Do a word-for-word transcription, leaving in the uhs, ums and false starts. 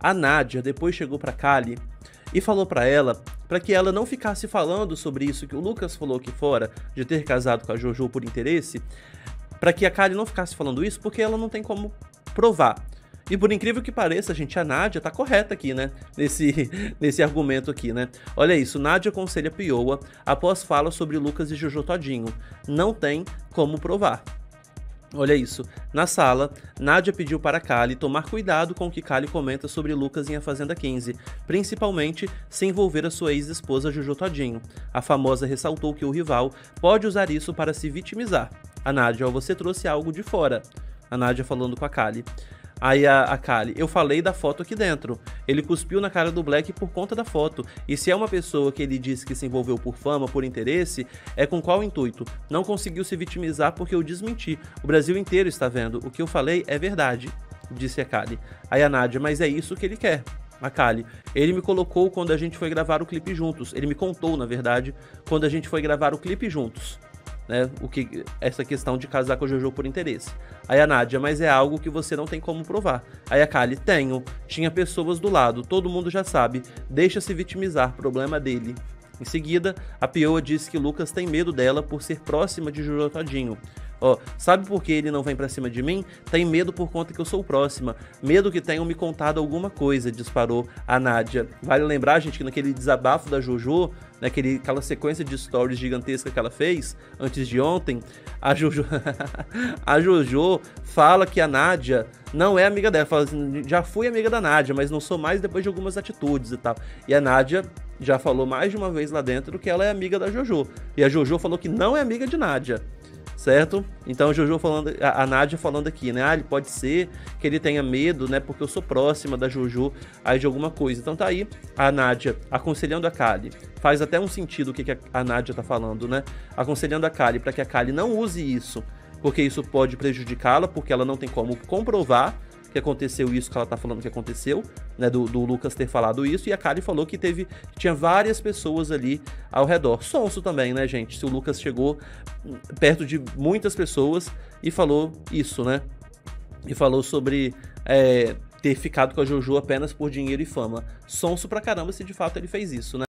A Nádia depois chegou pra Kali e falou pra ela pra que ela não ficasse falando sobre isso que o Lucas falou aqui fora, de ter casado com a Jojo por interesse, pra que a Kali não ficasse falando isso, porque ela não tem como provar. E por incrível que pareça, gente, a Nádia tá correta aqui, né? Nesse, nesse argumento aqui, né? Olha isso, Nádia aconselha Pioa após fala sobre Lucas e Jojo todinho. Não tem como provar. Olha isso, na sala, Nádia pediu para Kali tomar cuidado com o que Kali comenta sobre Lucas em A Fazenda quinze, principalmente se envolver a sua ex-esposa Jojo todinho. A famosa ressaltou que o rival pode usar isso para se vitimizar. A Nádia, ó, você trouxe algo de fora. A Nádia falando com a Kali. Aí a, a Kali, eu falei da foto aqui dentro. Ele cuspiu na cara do Black por conta da foto. E se é uma pessoa que ele disse que se envolveu por fama, por interesse, é com qual intuito? Não conseguiu se vitimizar porque eu desmenti. O Brasil inteiro está vendo. O que eu falei é verdade, disse a Kali. Aí a Nádia, mas é isso que ele quer. A Kali, ele me colocou quando a gente foi gravar o clipe juntos. Ele me contou, na verdade, quando a gente foi gravar o clipe juntos. Né, o que, essa questão de casar com a Jojo por interesse. Aí a Nádia, mas é algo que você não tem como provar. Aí a Kali, tenho. Tinha pessoas do lado, todo mundo já sabe. Deixa se vitimizar, problema dele. Em seguida, a Pioa disse que Lucas tem medo dela por ser próxima de Jojo todinho. Ó, sabe por que ele não vem pra cima de mim? Tem medo por conta que eu sou próxima. Medo que tenham me contado alguma coisa, disparou a Nádia. Vale lembrar, gente, que naquele desabafo da Jojo, naquele, aquela sequência de stories gigantesca que ela fez antes de ontem, a Jojo, a Jojo fala que a Nádia não é amiga dela. Fala assim, já fui amiga da Nádia, mas não sou mais depois de algumas atitudes e tal. E a Nádia já falou mais de uma vez lá dentro que ela é amiga da Jojo. E a Jojo falou que não é amiga de Nádia. Certo? Então a Jojo falando, a, a Nádia falando aqui, né? Ah, ele pode ser que ele tenha medo, né? Porque eu sou próxima da Jojo aí de alguma coisa. Então tá aí a Nádia aconselhando a Kali. Faz até um sentido o que, que a, a Nádia tá falando, né? Aconselhando a Kali para que a Kali não use isso, porque isso pode prejudicá-la, porque ela não tem como comprovar que aconteceu isso que ela tá falando que aconteceu, né, do, do Lucas ter falado isso, e a Kali falou que teve, que tinha várias pessoas ali ao redor. Sonso também, né, gente, se o Lucas chegou perto de muitas pessoas e falou isso, né, e falou sobre é, ter ficado com a Jojo apenas por dinheiro e fama. Sonso pra caramba se de fato ele fez isso, né.